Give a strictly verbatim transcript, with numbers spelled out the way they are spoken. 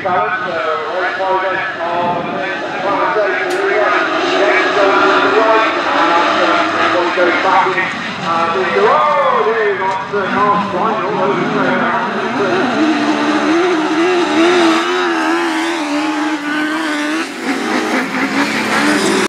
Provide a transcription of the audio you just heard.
balance, so race progress on the conversation here. Next goes to the right, and uh, everybody goes back in. Uh, oh, there you got the car flying all over the place.